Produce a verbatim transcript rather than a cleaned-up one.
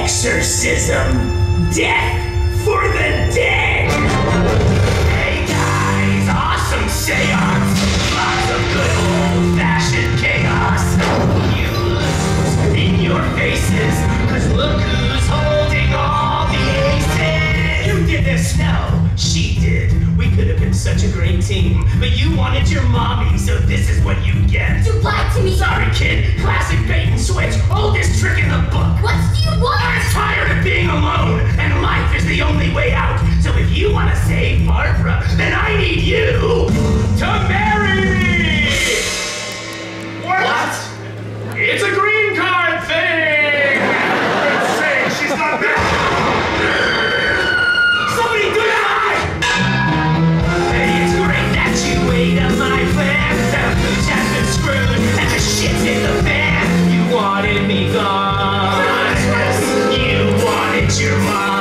Exorcism. Death for the dead. Hey guys, awesome seance. Lots of good old-fashioned chaos. You lose in your faces, cause look who's holding all the aces. You did this, no, she did. We could have been such a great team, but you wanted your mommy, so this is what you get. You lied to me. Sorry, kid. Classic bait and switch. Oldest trick in the book. What do you want? I'm tired of being alone, and life is the only way out. So if you want to save Barbara, then I need you to marry me! What? What? It's a green card thing! Let's say she's not there. Somebody do that! Hey, it's great that you ate up my plan. The pooch has been screwed, and the shit's in the fan. You wanted me gone. You wanted your mom.